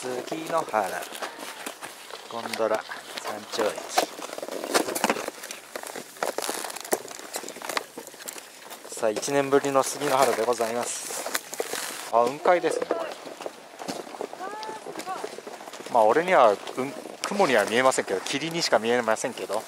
杉の原ゴンドラ山頂駅。さあ1年ぶりの杉の原でございます。あ、雲海ですねこれ。まあ俺には、雲には見えませんけど、霧にしか見えませんけど、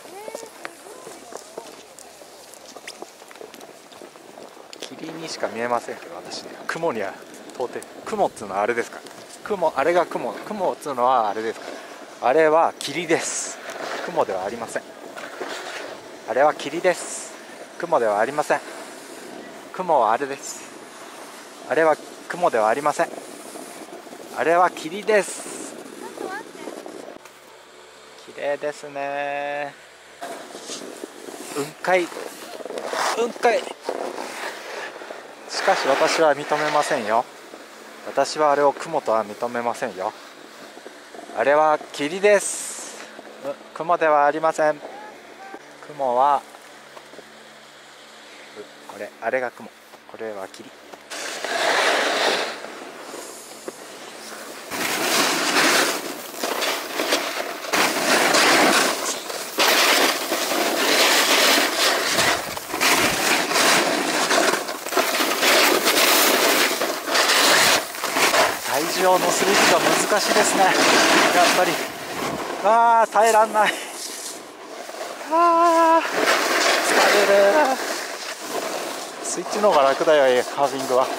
霧にしか見えませんけど、私ね、雲には到底、雲っつうのはあれですか、あれが雲っつうのはあれですか、あれは霧です。雲ではありません。あれは霧です。雲ではありません。雲はあれです。あれは雲ではありません。あれは霧です。綺麗ですね。雲海。しかし私は認めませんよ。私はあれを雲とは認めませんよ。あれは霧です。雲ではありません。雲はあれが雲、これは霧。体重を乗せる日が難しいですね、やっぱり。耐えらんない。疲れる。スイッチの方が楽だよ、カービングは。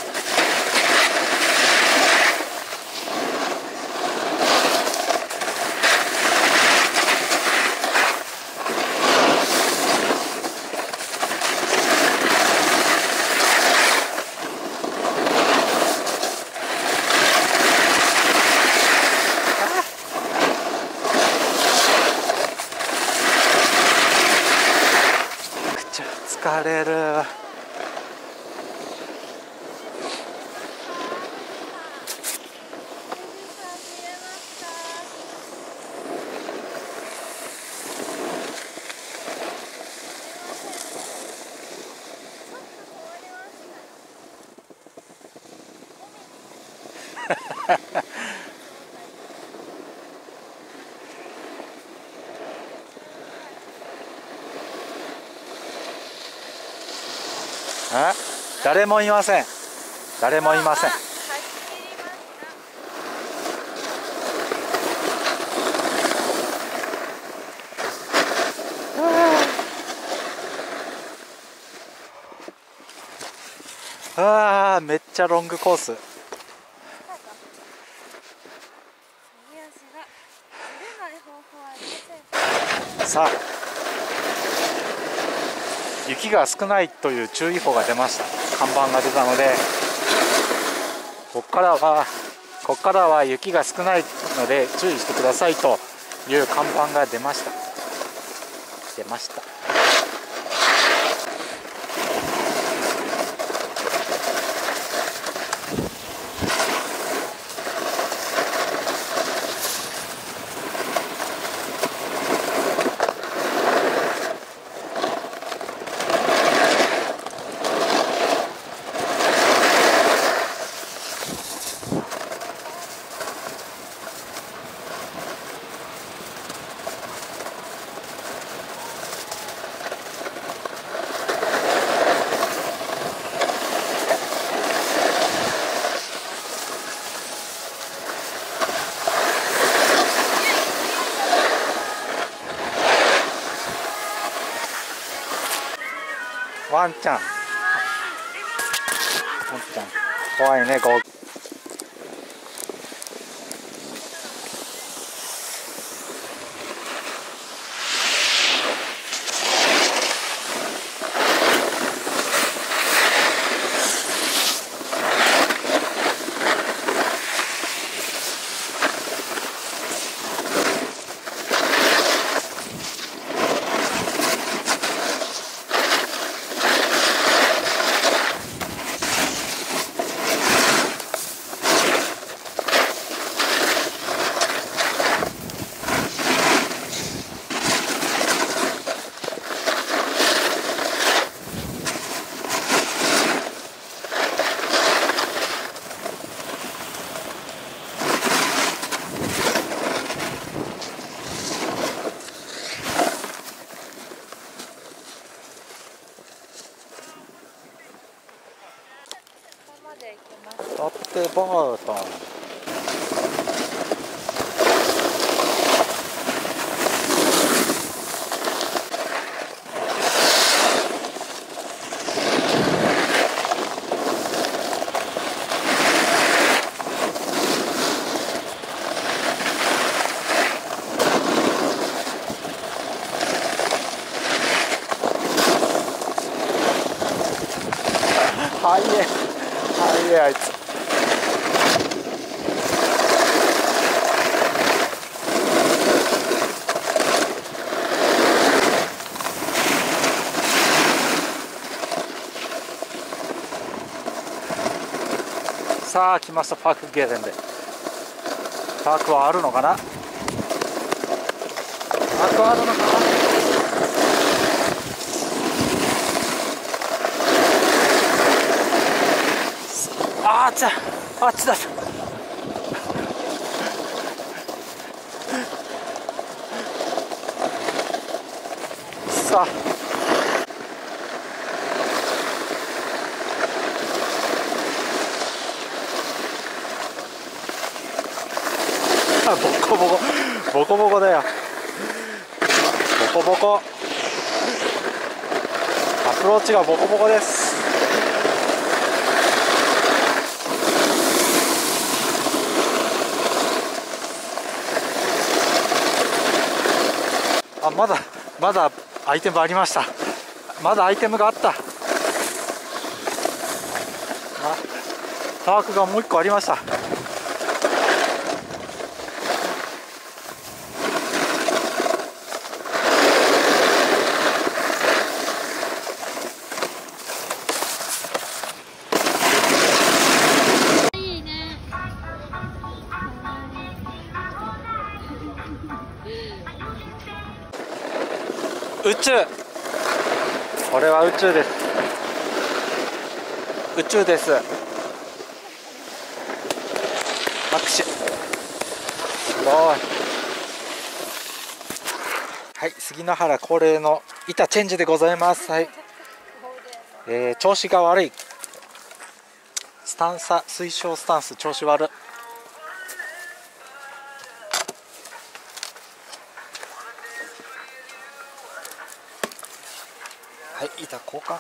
疲れる。誰もいません。誰もいません。めっちゃロングコース。さあ、雪が少ないという注意報が出ました。看板が出たので、ここからは雪が少ないので注意してくださいという看板が出ました。ワンちゃん怖いね。 ルボートン。速い速いあいつ。さあ来ました、パークゲーデンで。パークはあるのかな、パークはあるのかな。あっちだ、あっちだ。さあボコボコボコボコだよ、ボコボコ。アプローチがボコボコです。あ、まだアイテムありました。まだアイテムがあった。タワークがもう一個ありました。宇宙、これは宇宙です。宇宙です。拍手。すごい。はい、杉野原恒例の板チェンジでございます。はい、調子が悪い。推奨スタンス調子悪い。はい、板交換。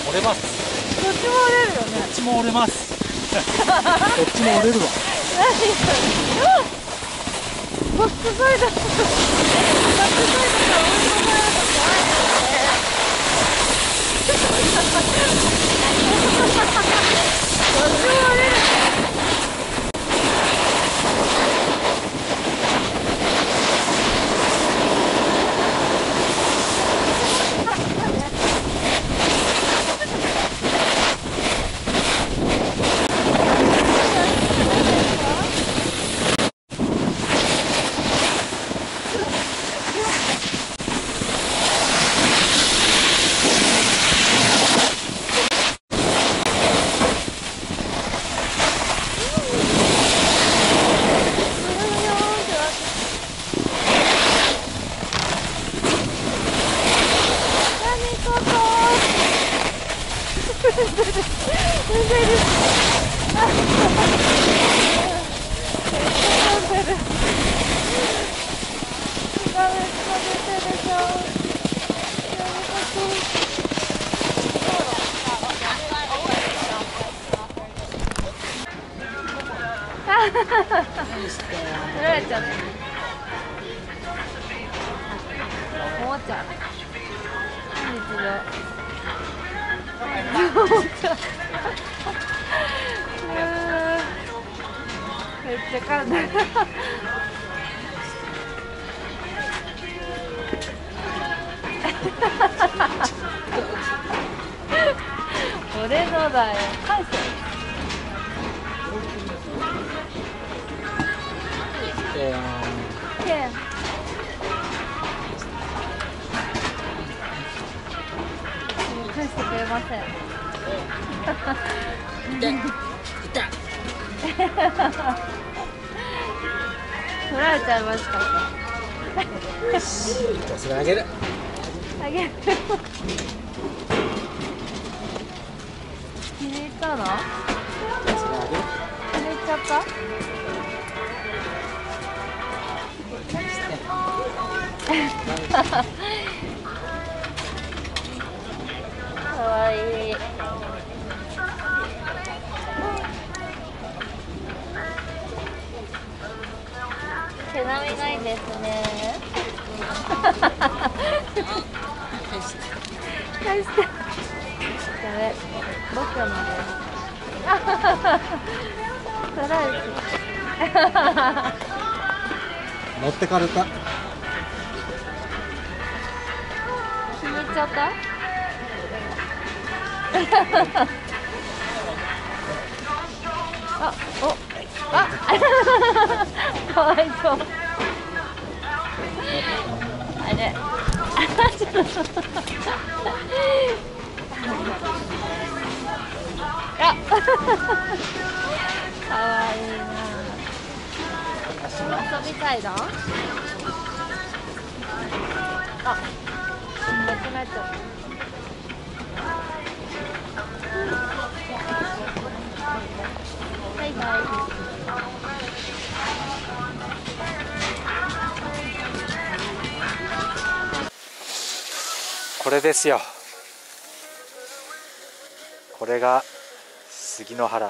折れます。 どっちも折れるよね。 どっちも折れます。どっちも折れるわ。 何それ。バックサイド。バックサイドから追い込まれると怖いですね。どっちも折れる。取られちゃった。おもちゃ。本日の。めっちゃ噛んだ。俺のだよ。返せ。返してくれません。取られちゃいました。 それあげる。 あげる。気に入ったの？気に入っちゃった？かわいい。毛並みがいいですね。返して。ダメ。僕のです。取られて。 持ってかれた。 気に入っちゃった？あ、お、あ、かわいそう。あれ。あ、かわいいな。遊びたいな。あ、なくなっちゃった。はいはい。 これですよ。これが杉の原。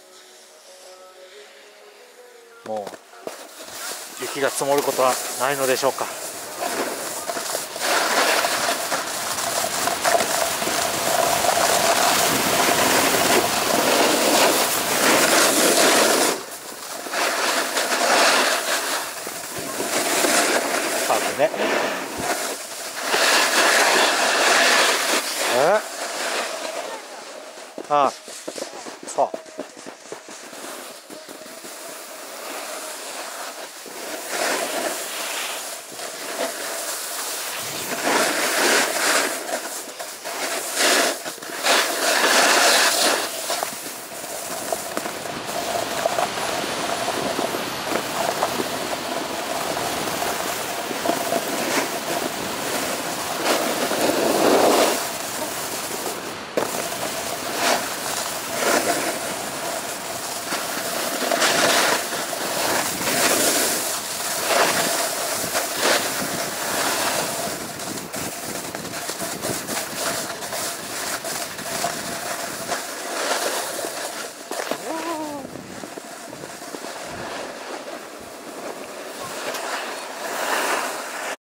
もう雪が積もることはないのでしょうか。多分ね。ああ。